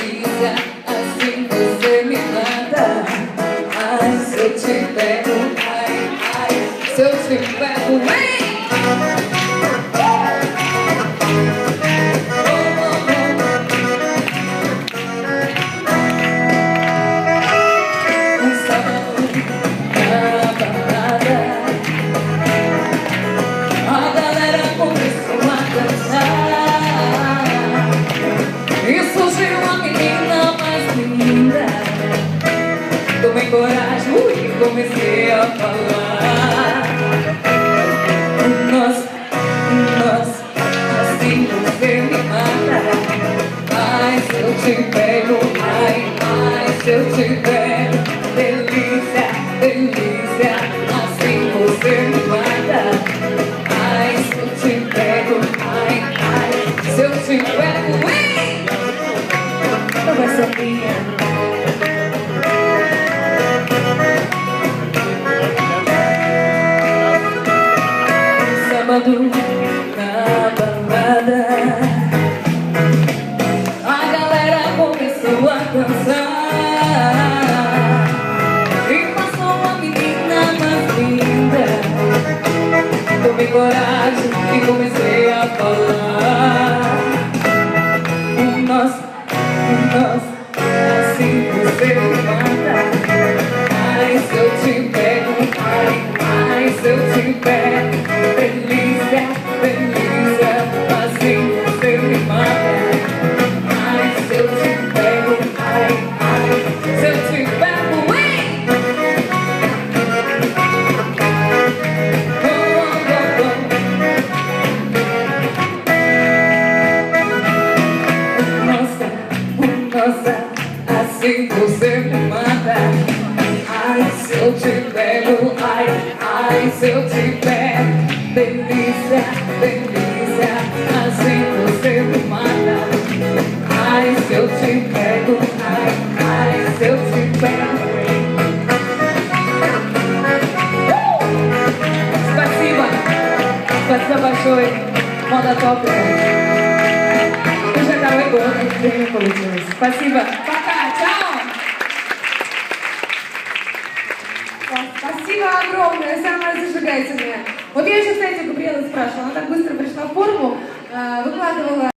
delícia, assim você me mata. Ai, se eu te pego, ai, ai, se eu te pego, vem! Tomei coragem e comecei a falar. Nossa, assim você me mata. Ai, se eu te pego, ai, se eu te pego. Delícia, delícia, assim você me mata. Ai, se eu te pego, ai, se eu te pego, vem! Não vai ser minha. Na balada, a galera começou a dançar e passou uma menina mais linda. Tomei coragem e comecei a falar. Nossa, assim você me mata. Ai, se eu te pego, ai, se eu te pego. Delícia, delícia, assim você me mata. Ai, se eu te pego, ai, se eu te pego, vem! Nossa, assim você me mata. Ai, se eu te pego, ai, se eu te pego. Delícia, delícia, assim você me mata. Ai, se eu te pego, ai, se eu te pego. Спасибо большое, MODA topica. Ежегодная премия получилась. Спасибо. Пока, чао. Спасибо огромное, самое зажигательное. Вот я еще, кстати, Габриэлу спрашивала, она так быстро пришла в форму, выкладывала